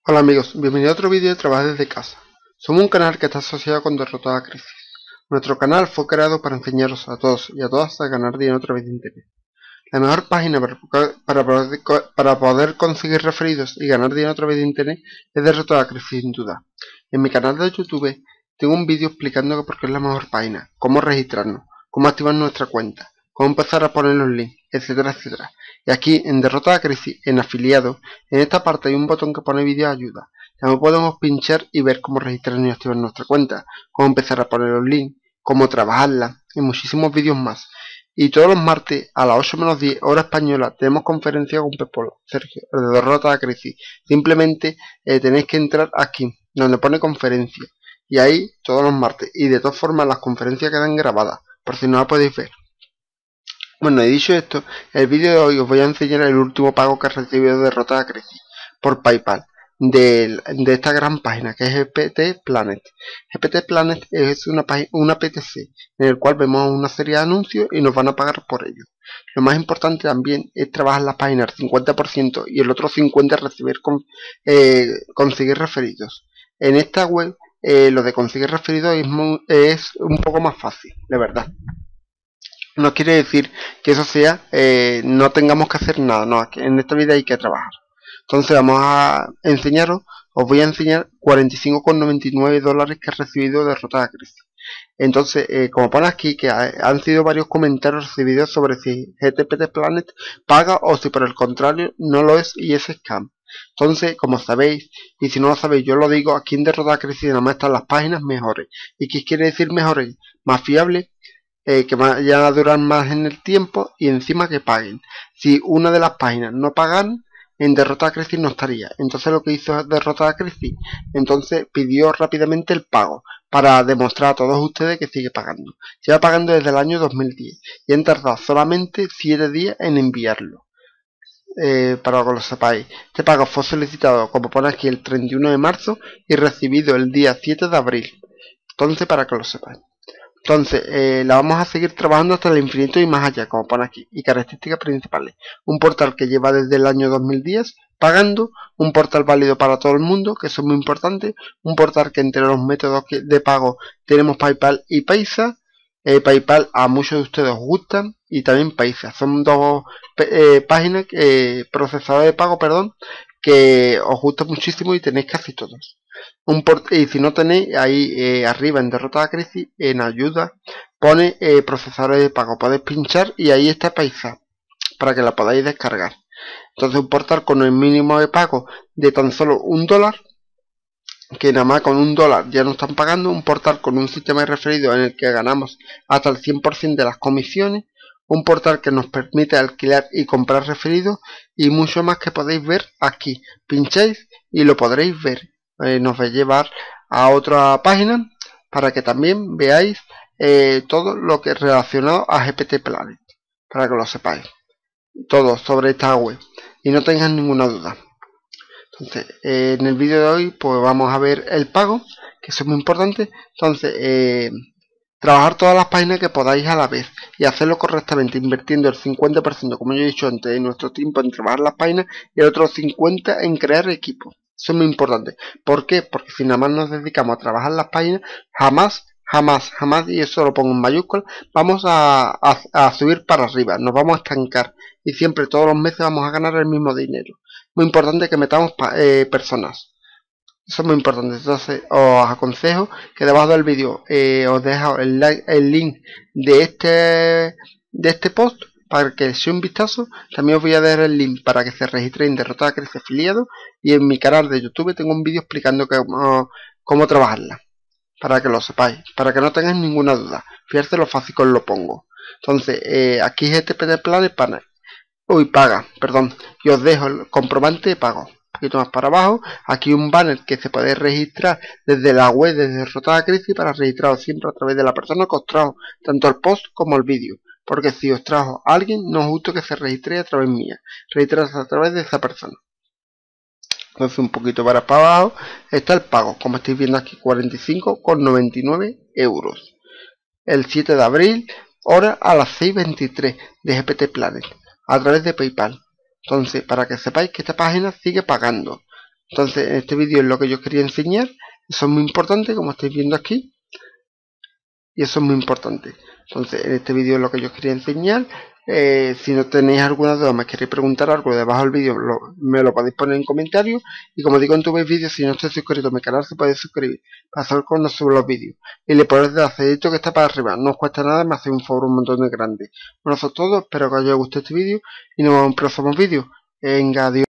Hola amigos, bienvenidos a otro vídeo de Trabajar desde casa. Somos un canal que está asociado con Derrotada Crisis. Nuestro canal fue creado para enseñaros a todos y a todas a ganar dinero a través de internet. La mejor página para poder conseguir referidos y ganar dinero a través de internet es Derrotada Crisis, sin duda. En mi canal de YouTube tengo un vídeo explicando por qué es la mejor página, cómo registrarnos, cómo activar nuestra cuenta, cómo empezar a poner los links, etcétera, etcétera. Y aquí en Derrotada Crisis, en afiliados, en esta parte hay un botón que pone vídeo ayuda. También podemos pinchar y ver cómo registrarnos y activar nuestra cuenta, cómo empezar a poner los links, cómo trabajarla y muchísimos vídeos más. Y todos los martes a las 8 menos 10 hora española tenemos conferencia con Pepolo, Sergio, de Derrotada Crisis. Simplemente tenéis que entrar aquí, donde pone conferencia. Y ahí todos los martes. Y de todas formas las conferencias quedan grabadas, por si no la podéis ver. Bueno, he dicho esto, en el vídeo de hoy os voy a enseñar el último pago que he recibido de Derrotada Crisis por PayPal de esta gran página que es GPT Planet. GPT Planet es una PTC en el cual vemos una serie de anuncios y nos van a pagar por ello. Lo más importante también es trabajar la página al 50% y el otro 50% conseguir referidos. En esta web lo de conseguir referidos es un poco más fácil, de verdad. No quiere decir que eso sea, no tengamos que hacer nada, no, en esta vida hay que trabajar. Entonces vamos a enseñaros, os voy a enseñar 45,99 dólares que he recibido de Derrotada Crisis. Entonces, como pone aquí que han sido varios comentarios recibidos sobre si GPT Planet paga o si por el contrario no lo es y es scam. Entonces, como sabéis, y si no lo sabéis yo lo digo, aquí en Derrotada Crisis nada más están las páginas mejores. ¿Y qué quiere decir mejores? Más fiables, que vayan a durar más en el tiempo y encima que paguen. Si una de las páginas no pagan, en Derrotada Crisis no estaría. Entonces lo que hizo Derrotada Crisis, entonces pidió rápidamente el pago para demostrar a todos ustedes que sigue pagando. Lleva pagando desde el año 2010 y han tardado solamente 7 días en enviarlo. Para que lo sepáis, este pago fue solicitado, como pone aquí, el 31 de marzo y recibido el día 7 de abril. Entonces, para que lo sepáis. Entonces, la vamos a seguir trabajando hasta el infinito y más allá, como pone aquí. Y características principales. Un portal que lleva desde el año 2010 pagando. Un portal válido para todo el mundo, que eso es muy importante. Un portal que entre los métodos de pago tenemos PayPal y Paisa. PayPal a muchos de ustedes os gustan. Y también Paisa. Son dos páginas, procesadores de pago, perdón, que os gustan muchísimo y tenéis casi todos. Y si no tenéis, ahí arriba en Derrotada Crisis, en ayuda, pone procesadores de pago. Podéis pinchar y ahí está Paisa, para que la podáis descargar. Entonces un portal con el mínimo de pago de tan solo $1, que nada más con $1 ya nos están pagando. Un portal con un sistema de referidos en el que ganamos hasta el 100% de las comisiones. Un portal que nos permite alquilar y comprar referidos y mucho más que podéis ver aquí. Pincháis y lo podréis ver. Nos va a llevar a otra página para que también veáis todo lo que es relacionado a GPT Planet, para que lo sepáis, todo sobre esta web y no tengáis ninguna duda. Entonces, en el vídeo de hoy pues vamos a ver el pago, que eso es muy importante. Entonces, trabajar todas las páginas que podáis a la vez y hacerlo correctamente, invirtiendo el 50%, como yo he dicho antes, de nuestro tiempo en trabajar las páginas y el otro 50% en crear equipos. Eso es muy importante. ¿Por qué? Porque si nada más nos dedicamos a trabajar las páginas, jamás, y eso lo pongo en mayúsculas, vamos a subir para arriba, nos vamos a estancar y siempre todos los meses vamos a ganar el mismo dinero. Muy importante que metamos personas. Eso es muy importante. Entonces os aconsejo que debajo del vídeo os dejo el link de este post para que eche un vistazo. También os voy a dar el link para que se registren en Derrotada Crisis afiliado. Y en mi canal de YouTube tengo un vídeo explicando cómo trabajarla, para que lo sepáis, para que no tengáis ninguna duda. Fíjate lo fácil que os lo pongo. Entonces, aquí es GPT Planet Panel. Paga, perdón. Y os dejo el comprobante de pago. Un poquito más para abajo, aquí un banner que se puede registrar desde la web de Derrotada Crisis para registraros siempre a través de la persona que os trajo tanto el post como el vídeo. Porque si os trajo alguien, no es justo que se registre a través mía. Registrarse a través de esa persona. Entonces un poquito para abajo está el pago. Como estáis viendo aquí, 45,99 euros. El 7 de abril, hora a las 6:23 de GPT Planet. A través de PayPal. Entonces, para que sepáis que esta página sigue pagando. Entonces, en este vídeo es lo que yo quería enseñar. Eso es muy importante, como estáis viendo aquí. Y eso es muy importante. Entonces, en este vídeo es lo que yo quería enseñar. Si no tenéis alguna duda, me queréis preguntar algo debajo del vídeo, me lo podéis poner en comentarios. Y como digo en todos mis vídeos, si no estáis suscritos a mi canal, se podéis suscribir para saber cuando subo los vídeos. Y le podéis dar esto que está para arriba. No os cuesta nada, me hacéis un favor un montón de grande. Bueno, eso es todo. Espero que os haya gustado este vídeo y nos vemos en próximos vídeos. Venga, adiós.